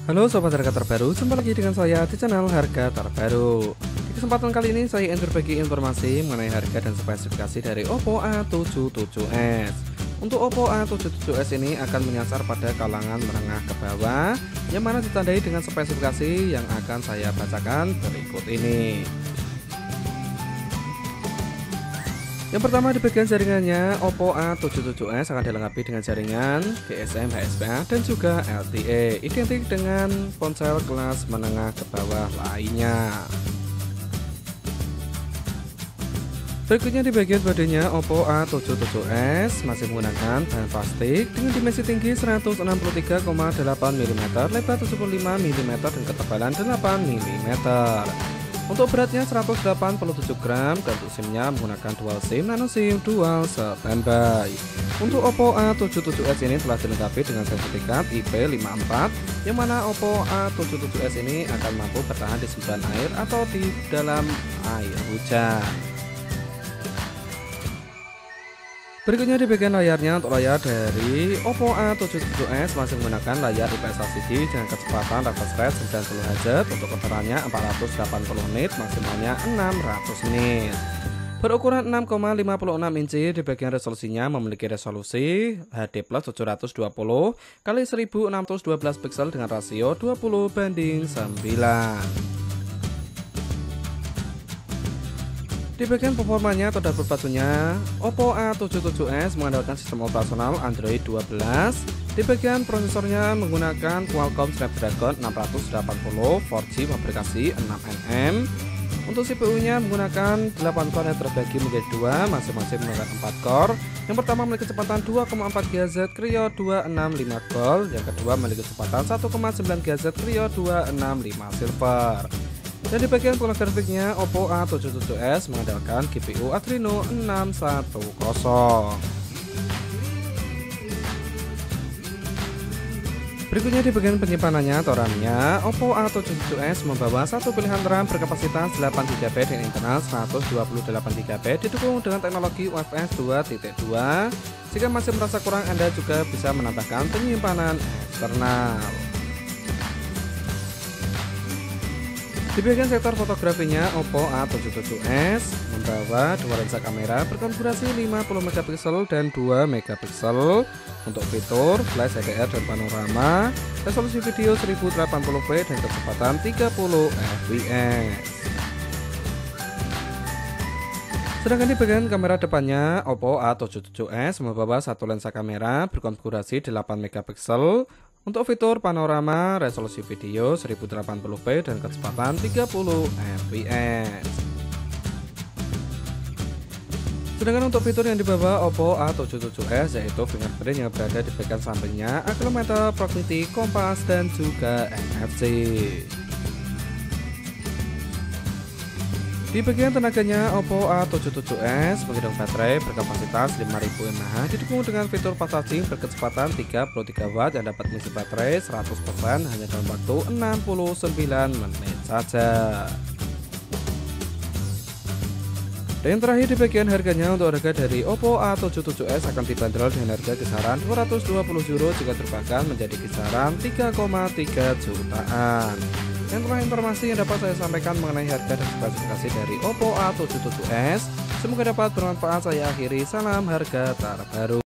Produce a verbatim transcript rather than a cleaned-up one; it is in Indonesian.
Halo sobat harga terbaru, jumpa lagi dengan saya di channel harga terbaru. Di kesempatan kali ini saya ingin berbagi informasi mengenai harga dan spesifikasi dari Oppo A tujuh puluh tujuh S. Untuk Oppo A tujuh puluh tujuh S ini akan menyasar pada kalangan menengah ke bawah, yang mana ditandai dengan spesifikasi yang akan saya bacakan berikut ini. Yang pertama, di bagian jaringannya, Oppo A tujuh puluh tujuh S akan dilengkapi dengan jaringan G S M H S P A dan juga L T E, identik dengan ponsel kelas menengah ke bawah lainnya. Berikutnya di bagian bodinya, Oppo A tujuh puluh tujuh S masih menggunakan bahan plastik dengan dimensi tinggi seratus enam puluh tiga koma delapan milimeter, lebar tujuh puluh lima milimeter dan ketebalan delapan milimeter. Untuk beratnya seratus delapan puluh tujuh gram dan untuk SIM-nya menggunakan dual SIM nano SIM dual standby. Untuk Oppo A tujuh puluh tujuh S ini telah dilengkapi dengan sertifikat I P lima empat, yang mana Oppo A tujuh puluh tujuh S ini akan mampu bertahan di semburan air atau di dalam air hujan. Berikutnya di bagian layarnya, untuk layar dari Oppo A tujuh puluh tujuh S masih menggunakan layar I P S L C D dengan kecepatan refresh rate sembilan puluh hertz, untuk keterangannya empat ratus delapan puluh nit, maksimalnya enam ratus nit. Berukuran enam koma lima enam inci, di bagian resolusinya memiliki resolusi H D plus tujuh ratus dua puluh kali seribu enam ratus dua belas piksel dengan rasio dua puluh banding sembilan. Di bagian performanya atau dashboard pacunya, Oppo A tujuh puluh tujuh S mengandalkan sistem operasional Android dua belas. Di bagian prosesornya menggunakan Qualcomm Snapdragon enam ratus delapan puluh empat G fabrikasi enam nanometer. Untuk C P U-nya menggunakan delapan core yang terbagi menjadi dua, masing-masing menggunakan empat core. Yang pertama memiliki kecepatan dua koma empat gigahertz Kryo dua enam lima Gold, yang kedua memiliki kecepatan satu koma sembilan gigahertz Kryo dua enam lima Silver. Dan di bagian pola grafiknya, Oppo A tujuh puluh tujuh S mengandalkan G P U Adreno enam satu nol. Berikutnya di bagian penyimpanannya atau RAM-nya, Oppo A tujuh puluh tujuh S membawa satu pilihan RAM berkapasitas delapan giga byte dengan internal seratus dua puluh delapan giga byte, didukung dengan teknologi U F S dua titik dua. Jika masih merasa kurang, Anda juga bisa menambahkan penyimpanan eksternal. Di bagian sektor fotografinya, Oppo A tujuh puluh tujuh S membawa dua lensa kamera berkonfigurasi lima puluh megapiksel dan dua megapiksel. Untuk fitur flash H D R dan panorama, resolusi video seribu delapan puluh p dan kecepatan tiga puluh F P S. Sedangkan di bagian kamera depannya, Oppo A tujuh puluh tujuh S membawa satu lensa kamera berkonfigurasi delapan megapiksel. Untuk fitur panorama, resolusi video seribu delapan puluh p dan kecepatan tiga puluh F P S. Sedangkan untuk fitur yang dibawa Oppo A tujuh puluh tujuh S yaitu fingerprint yang berada di bagian sampingnya, accelerometer, proximity, kompas, dan juga N F C. Di bagian tenaganya, Oppo A tujuh puluh tujuh S menggunakan baterai berkapasitas lima ribu mAh, didukung dengan fitur fast charging berkecepatan tiga puluh tiga watt yang dapat mengisi baterai seratus persen hanya dalam waktu enam puluh sembilan menit saja. Dan yang terakhir di bagian harganya, untuk harga dari Oppo A tujuh puluh tujuh S akan dibanderol dengan harga kisaran dua ratus dua puluh euro jika terbangkan menjadi kisaran tiga koma tiga jutaan. Yang telah informasi yang dapat saya sampaikan mengenai harga dan spesifikasi dari Oppo A tujuh puluh tujuh S. Semoga dapat bermanfaat. Saya akhiri, salam harga terbaru.